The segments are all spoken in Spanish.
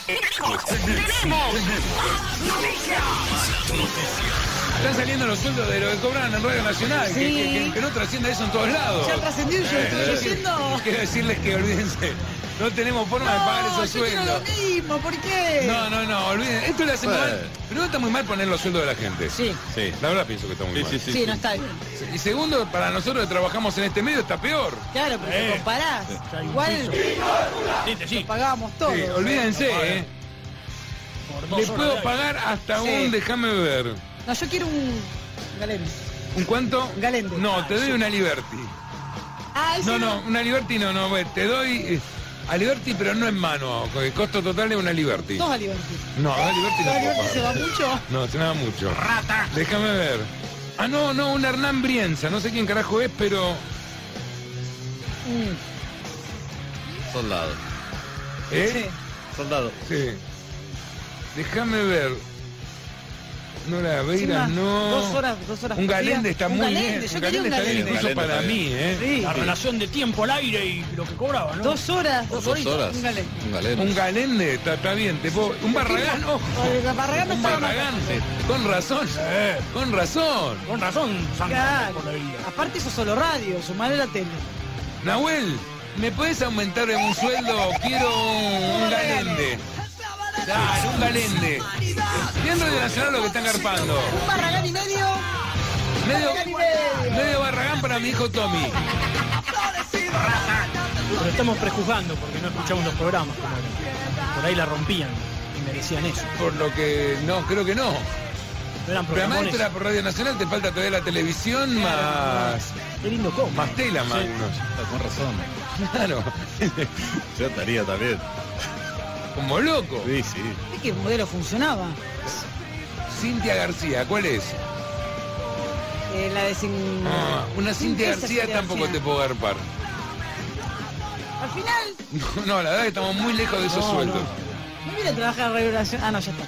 Están saliendo los sueldos de lo que cobran en Radio Nacional, Sí. que no trascienda eso en todos lados. Ya trascendió, yo estoy diciendo. Quiero decirles que olvídense, no tenemos forma de pagar esos yo quiero sueldos. lo mismo, ¿por qué? No, olviden. Esto le hace mal. Primero está muy mal poner los sueldos de la gente. Sí. Sí. La verdad pienso que está muy mal. Sí, no está bien. Y segundo, para nosotros que trabajamos en este medio está peor. Claro, pero si comparás, igual Sí. pagábamos todo. Sí, olvídense, Por 2 Le horas puedo de aire. pagar hasta Sí. un, déjame ver. No, yo quiero un Galende. ¿Un cuánto? Galende. No, te doy una Liberty. Ah, ese No, una Liberty no, te doy a Liberty, pero no en mano. El costo total es una Liberty. Dos a Liberty. No, a Liberty no ¿Dos a puedo Liberty se va pagar. mucho? No, se me va mucho. Déjame ver. Ah, no, un Hernán Brienza. No sé quién carajo es, pero... Soldado. ¿Eh? Soldado. Sí. Déjame ver. No la Veira, Encima, no. 2 horas. Un Galende está Un muy Galende, bien. yo Un quería un Galende está bien Galende. incluso Galende para está mí, ¿eh? Sí. La relación de tiempo al aire y lo que cobraba, ¿no? 2 horas. Por 2 horitas, horas. Un Galende. Un galeno. Un Galende, está bien. Un Barragán, ojo. El Barragán no Un estaba Barragán. mal. Con razón. Con razón. Con razón, Sandra, Claro. por la vida. Aparte eso solo radio, sumarle la tele. Nahuel, ¿me puedes aumentar un sueldo? Quiero un Galende. Dale, un Galende. Bien Radio Nacional lo que están garpando. Un Barragán y medio. Medio Barragán para mi hijo Tommy. Pero estamos prejuzgando porque no escuchamos los programas. Como por ahí la rompían y merecían eso. Por lo que no, creo que no. No eran Pero además programones. esto era por Radio Nacional, te falta todavía la televisión más Qué lindo cómo. más tela, más. Con razón. Claro. Yo estaría también. Como loco. Sí, sí. ¿De qué modelo funcionaba? Cintia García, ¿cuál es? La de sin... Una Cintia Esa García tampoco te puedo garpar. Al final, No, la verdad que estamos muy lejos de esos sueldos. no viene a trabajar en Radio Nacional. Ah, no, ya está.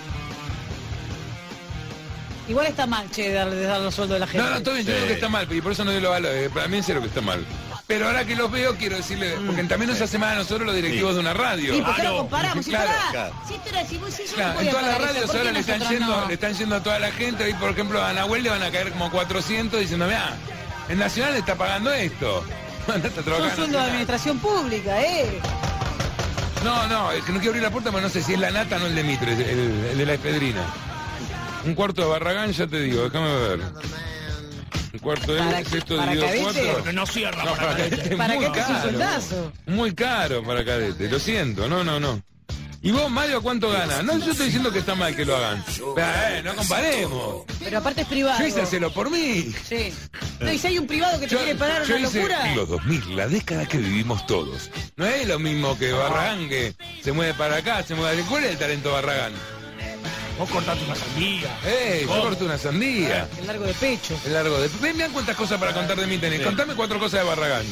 Igual está mal, che, dar los sueldos de la gente. No, todo bien, yo creo que está mal, y por eso no doy lo valor. Para mí en serio que está mal. Pero ahora que los veo, quiero decirle, porque también nos hace mal a nosotros los directivos de una radio. Sí, porque Claro. lo comparamos. Claro, Claro. Si esto era así, si yo Claro, no en podía todas las pagar eso, radios ¿por qué ahora le están nosotros yendo, no? le están yendo a toda la gente. Hoy, por ejemplo, a Nahuel le van a caer como 400 diciendo, mira, el Nacional está pagando esto. Anda a trabajar Son en sueldos de Nacional. administración pública, No, es que no quiero abrir la puerta, pero no sé si es la nata o no el de Mitre, el de la Espedrina. Un cuarto de Barragán, ya te digo, déjame ver. Un cuarto de Para- es esto para dividido cadete. 4. Porque no cierra No, para para cadete. cadete es Para muy cadete es un caro. sueldazo. Muy caro para cadete, lo siento, no. ¿Y vos, Mario, cuánto ganas? No, yo estoy diciendo que está mal que lo hagan. No comparemos. Pero aparte es privado. Yo hice hacerlo por mí. Sí. No, y si hay un privado que te quiere pagar yo una hice locura. los 2000, la década que vivimos todos. No es lo mismo que Barragán, que se mueve para acá, se mueve... ¿Cuál es el talento Barragán? Vos cortaste una sandía. Yo corté una sandía. El largo de pecho. El largo de... Vean cuántas cosas para contar de mí tenés. Sí. Contame 4 cosas de Barragán.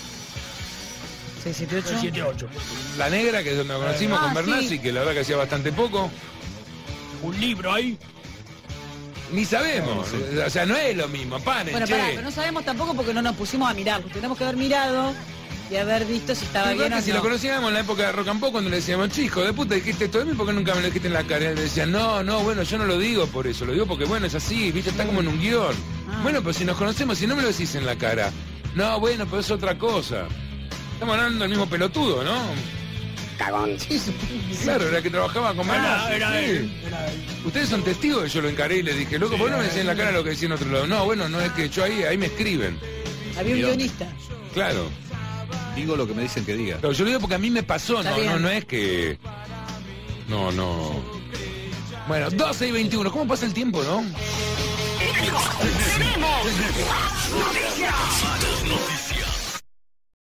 678. 7-8. La negra, que es donde nos conocimos Ah, con Bernasi, sí. que la verdad que hacía bastante poco. Un libro ahí. Ni sabemos. O sea, no es lo mismo. Paren, Bueno, che. pará, pero no sabemos tampoco porque no nos pusimos a mirarlo. Tenemos que haber mirado y haber visto si estaba Yo creo bien o que no. si lo conocíamos en la época de Rock and Pop, cuando le decíamos, chico, de puta, dijiste esto de mí, ¿por qué nunca me lo dijiste en la cara? Y él decía, no, bueno, yo no lo digo por eso, lo digo porque, bueno, es así, viste, está como en un guión. Ah. Bueno, pero si nos conocemos, si no me lo decís en la cara. No, bueno, pero es otra cosa. Estamos hablando del mismo pelotudo, ¿no? Claro, era que trabajaba con Bernasi, Era sí. él. Ustedes son testigos de que yo lo encaré y le dije, loco, ¿por qué no me decís en la cara lo que decía en otro lado? No, bueno, no es que yo ahí me escriben. Había un Mirá. guionista. Claro. Digo lo que me dicen que diga. Pero yo lo digo porque a mí me pasó, Está no bien. es que... No. Bueno, 12 y 21, ¿cómo pasa el tiempo, no? Tenemos las noticias.